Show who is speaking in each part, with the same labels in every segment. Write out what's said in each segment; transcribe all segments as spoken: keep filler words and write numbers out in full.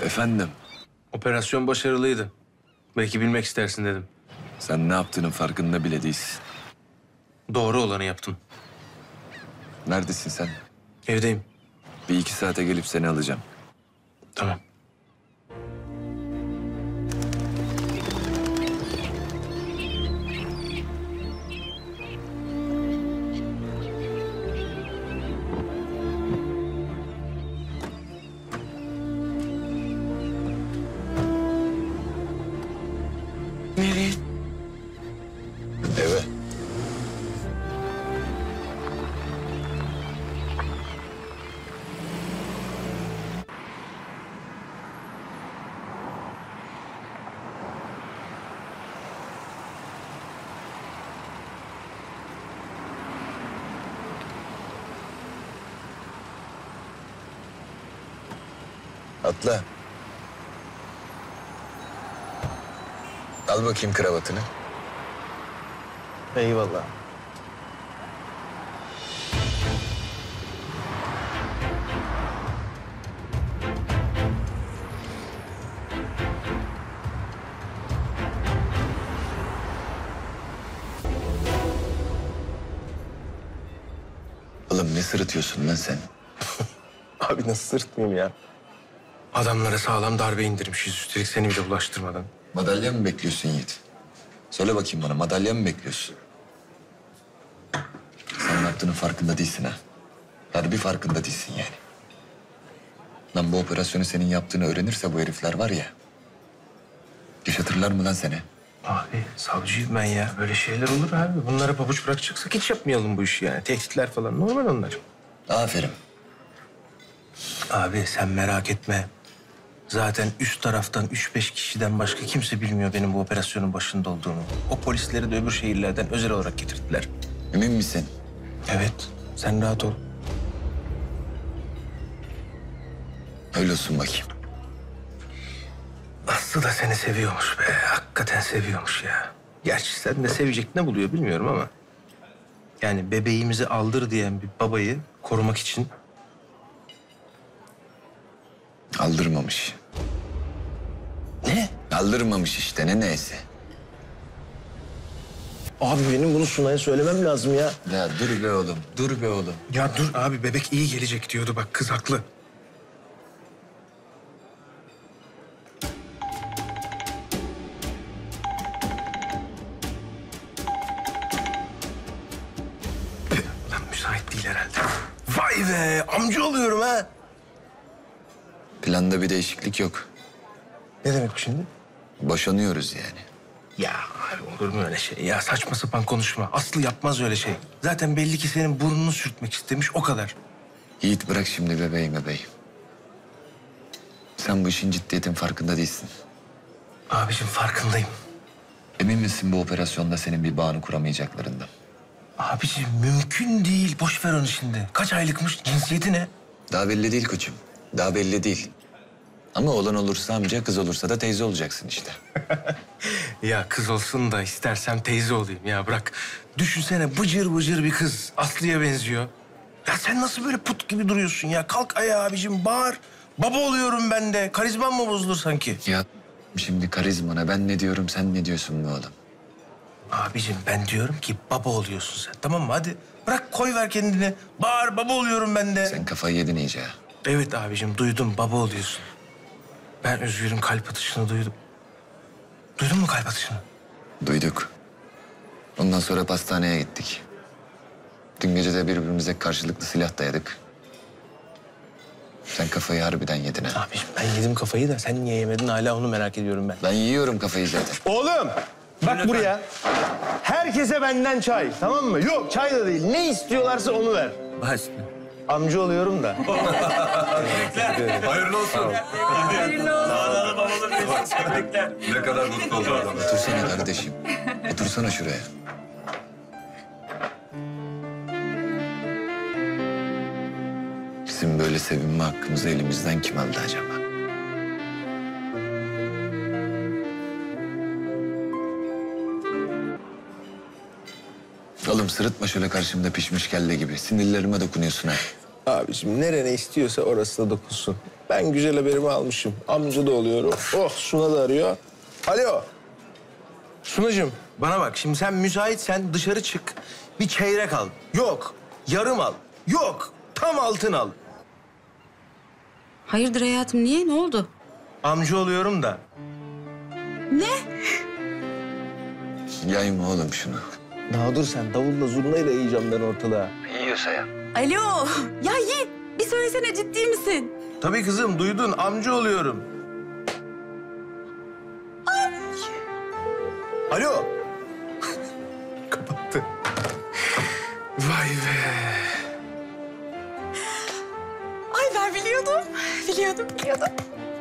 Speaker 1: Efendim?
Speaker 2: Operasyon başarılıydı. Belki bilmek istersin dedim.
Speaker 1: Sen ne yaptığının farkında bile değilsin.
Speaker 2: Doğru olanı yaptım.
Speaker 1: Neredesin sen?
Speaker 2: Evdeyim.
Speaker 1: Bir iki saate gelip seni alacağım.
Speaker 2: Tamam.
Speaker 1: Nereye? Eve. Atla. Al bakayım kravatını.
Speaker 3: Eyvallah.
Speaker 1: Oğlum ne sırıtıyorsun lan sen?
Speaker 3: Abi nasıl sırtmayayım ya?
Speaker 2: Adamlara sağlam darbe indirmişiz üstelik seni bile bulaştırmadan.
Speaker 1: Madalya mı bekliyorsun Yiğit? Söyle bakayım bana, madalya mı bekliyorsun? Sen ne yaptığının farkında değilsin ha. Harbi farkında değilsin yani. Lan bu operasyonu senin yaptığını öğrenirse bu herifler var ya... yaşatırlar mı lan seni?
Speaker 2: Abi savcıyım ben ya. Böyle şeyler olur abi. Bunlara pabuç bırakacaksak hiç yapmayalım bu işi yani. Tehditler falan normal onlar.
Speaker 1: Aferin.
Speaker 2: Abi sen merak etme. Zaten üst taraftan üç beş kişiden başka kimse bilmiyor benim bu operasyonun başında olduğumu. O polisleri de öbür şehirlerden özel olarak getirdiler.
Speaker 1: Emin misin?
Speaker 2: Evet, sen rahat ol.
Speaker 1: Öyle olsun bakayım.
Speaker 2: Aslı da seni seviyormuş be. Hakikaten seviyormuş ya. Gerçi sen de sevecek ne buluyor bilmiyorum ama... yani bebeğimizi aldır diyen bir babayı korumak için...
Speaker 1: Aldırmamış.
Speaker 2: Ne?
Speaker 1: Aldırmamış işte, ne neyse.
Speaker 3: Abi benim bunu Sunay'a söylemem lazım ya.
Speaker 1: Ya dur be oğlum, dur be oğlum.
Speaker 2: Ya dur abi, bebek iyi gelecek diyordu bak, kız haklı. Lan müsait değil herhalde. Vay be, amca oluyorum ha.
Speaker 1: Planda bir değişiklik yok.
Speaker 2: Ne demek bu şimdi?
Speaker 1: Boşanıyoruz yani.
Speaker 2: Ya abi olur mu öyle şey? Ya saçma sapan konuşma. Aslı yapmaz öyle şey. Zaten belli ki senin burnunu sürtmek istemiş, o kadar.
Speaker 1: Yiğit bırak şimdi bebeğim bebeğim. Sen bu işin ciddiyetin farkında değilsin.
Speaker 2: Abiciğim farkındayım.
Speaker 1: Emin misin bu operasyonda senin bir bağını kuramayacaklarından?
Speaker 2: Abiciğim mümkün değil. Boş ver onu şimdi. Kaç aylıkmış? Cinsiyeti ne?
Speaker 1: Daha belli değil koçum. Daha belli değil. Ama oğlan olursa amca, kız olursa da teyze olacaksın işte.
Speaker 2: Ya kız olsun da istersem teyze olayım ya, bırak. Düşünsene bıcır bıcır bir kız. Aslı'ya benziyor. Ya sen nasıl böyle put gibi duruyorsun ya? Kalk ayağa abicim, bağır. Baba oluyorum ben de. Karizman mı bozulur sanki?
Speaker 1: Ya şimdi karizmana ben ne diyorum, sen ne diyorsun be oğlum?
Speaker 2: Abicim ben diyorum ki baba oluyorsun sen, tamam mı? Hadi bırak, koy ver kendini. Bağır, baba oluyorum ben de.
Speaker 1: Sen kafayı yedin iyice ha.
Speaker 2: Evet abicim, duydum, baba oluyorsun. Ben Özgür'ün kalp atışını duydum. Duydun mu kalp atışını?
Speaker 1: Duyduk. Ondan sonra hastaneye gittik. Dün gece de birbirimize karşılıklı silah dayadık. Sen kafayı harbiden yedin ha.
Speaker 2: Abiciğim ben yedim kafayı da sen niye yemedin, hala onu merak ediyorum ben.
Speaker 1: Ben yiyorum kafayı zaten.
Speaker 3: Oğlum bak buraya. Herkese benden çay, tamam mı? Yok çay da değil. Ne istiyorlarsa onu ver.
Speaker 2: Başla.
Speaker 3: Amca oluyorum da.
Speaker 4: Hayırlı olsun. Hayırlı olsun. Dağdalı babalı bir ne kadar mutlu oldu adam.
Speaker 1: Otursana kardeşim. Otursana şuraya. Bizim böyle sevinme hakkımızı elimizden kim aldı acaba? Oğlum sırıtma şöyle karşımda pişmiş kelle gibi. Sinirlerime dokunuyorsun ha.
Speaker 2: Abiciğim nerene istiyorsa orası da dokunsun. Ben güzel haberimi almışım. Amca da oluyorum. Oh Suna da arıyor. Alo. Sunacığım bana bak şimdi sen müsaitsen dışarı çık. Bir çeyrek al. Yok. Yarım al. Yok. Tam altın al.
Speaker 5: Hayırdır hayatım, niye? Ne oldu?
Speaker 2: Amca oluyorum da.
Speaker 5: Ne?
Speaker 1: Yayma oğlum şunu.
Speaker 2: Daha dur sen davulla zurnayla yiyeceğim ben ortalığa.
Speaker 5: Alo. Ya Yiğit, bir söylesene, ciddi misin?
Speaker 2: Tabii kızım duydun amca oluyorum. Alo. Kapattı. Vay be.
Speaker 5: Ay ben biliyordum. Biliyordum, biliyordum.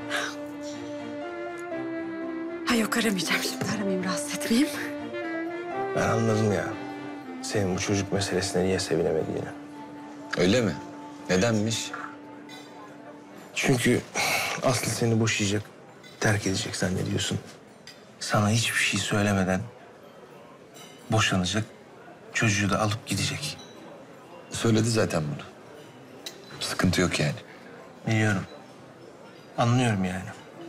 Speaker 5: Ay yok, aramayacağım şimdi. Aramayayım, rahatsız etmeyeyim.
Speaker 2: Ben anladım ya. Senin bu çocuk meselesine niye sevinemediğini.
Speaker 1: Öyle mi? Nedenmiş?
Speaker 2: Çünkü Aslı seni boşayacak, terk edecek zannediyorsun. Sana hiçbir şey söylemeden boşanacak, çocuğu da alıp gidecek.
Speaker 1: Söyledi zaten bunu. Sıkıntı yok yani.
Speaker 2: Biliyorum. Anlıyorum yani.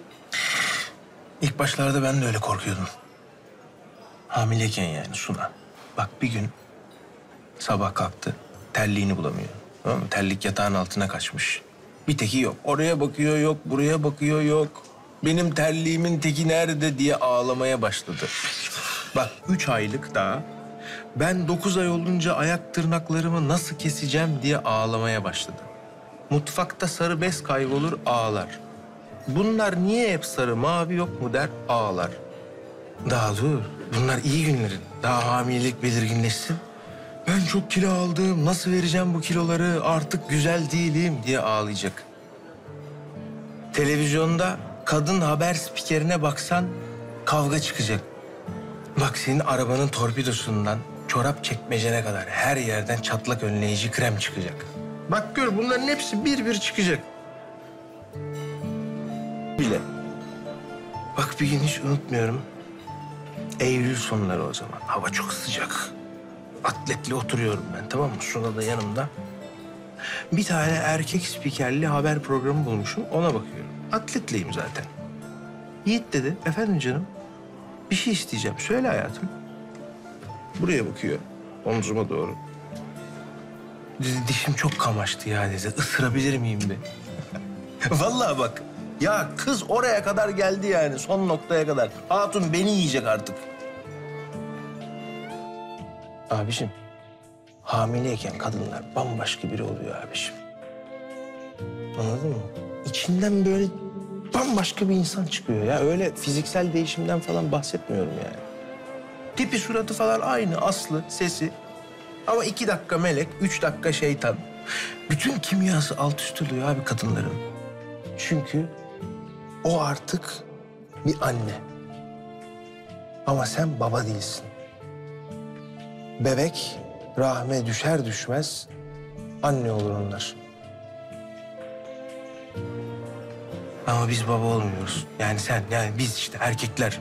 Speaker 2: İlk başlarda ben de öyle korkuyordum. Hamileyken yani Suna. Bak bir gün sabah kalktı, terliğini bulamıyor. Tamam mı? Terlik yatağın altına kaçmış. Bir teki yok. Oraya bakıyor yok, buraya bakıyor yok. Benim terliğimin teki nerede diye ağlamaya başladı. Bak üç aylık daha ben dokuz ay olunca ayak tırnaklarımı nasıl keseceğim diye ağlamaya başladı. Mutfakta sarı bez kaybolur ağlar. Bunlar niye hep sarı mavi yok mu der ağlar. Daha dur. Bunlar iyi günlerin. Daha hamilelik belirginleşsin. Ben çok kilo aldım. Nasıl vereceğim bu kiloları? Artık güzel değilim diye ağlayacak. Televizyonda kadın haber spikerine baksan kavga çıkacak. Bak senin arabanın torpidosundan çorap çekmecene kadar her yerden çatlak önleyici krem çıkacak. Bak gör bunların hepsi bir bir çıkacak. Bile. Bak bir gün hiç unutmuyorum. Eylül sonları o zaman. Hava çok sıcak. Atletle oturuyorum ben, tamam mı? Suna da yanımda. Bir tane erkek spikerli haber programı bulmuşum. Ona bakıyorum. Atletleyim zaten. Yiğit dedi. Efendim canım. Bir şey isteyeceğim. Söyle hayatım. Buraya bakıyor. Omzuma doğru. Dedi, dişim çok kamaştı ya dedi. Isırabilir miyim be? Vallahi bak. Ya kız oraya kadar geldi yani. Son noktaya kadar. Hatun beni yiyecek artık. Abiciğim, hamileyken kadınlar bambaşka biri oluyor abiciğim. Anladın mı? İçinden böyle bambaşka bir insan çıkıyor ya. Öyle fiziksel değişimden falan bahsetmiyorum yani. Tipi, suratı falan aynı, Aslı, sesi. Ama iki dakika melek, üç dakika şeytan. Bütün kimyası alt üst oluyor abi kadınların. Çünkü o artık bir anne. Ama sen baba değilsin. Bebek rahme düşer düşmez anne olur onlar. Ama biz baba olmuyoruz. Yani sen, yani biz işte erkekler.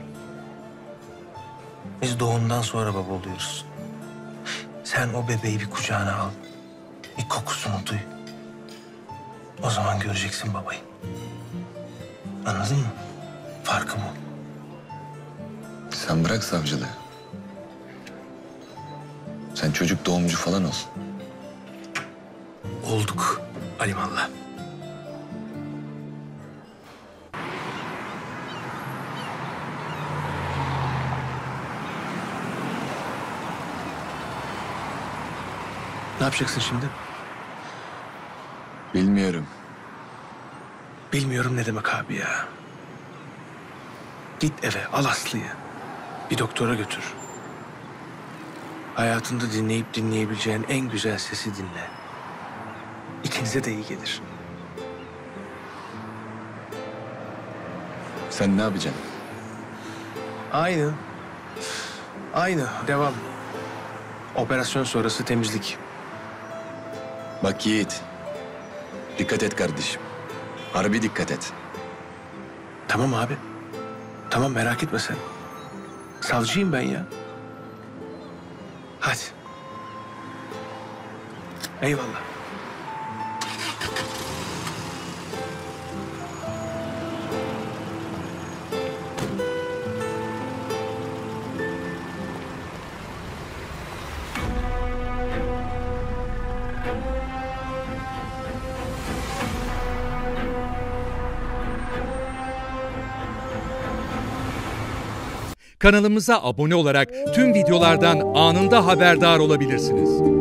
Speaker 2: Biz doğumdan sonra baba oluyoruz. Sen o bebeği bir kucağına al. Bir kokusunu duy. O zaman göreceksin babayı. Anladın mı? Farkı bu.
Speaker 1: Sen bırak savcılığı. Sen çocuk doğumcu falan ol.
Speaker 2: Olduk alimallah. Ne yapacaksın şimdi?
Speaker 1: Bilmiyorum.
Speaker 2: Bilmiyorum ne demek abi ya. Git eve, al Aslı'yı. Bir doktora götür. Hayatında dinleyip dinleyebileceğin en güzel sesi dinle. İkinize de iyi gelir.
Speaker 1: Sen ne yapacaksın?
Speaker 2: Aynı. Aynı. Devam. Operasyon sonrası temizlik.
Speaker 1: Bak Yiğit. Dikkat et kardeşim. Harbi dikkat et.
Speaker 2: Tamam abi. Tamam merak etme sen. Savcıyım ben ya. Hadi. Eyvallah.
Speaker 6: Kanalımıza abone olarak tüm videolardan anında haberdar olabilirsiniz.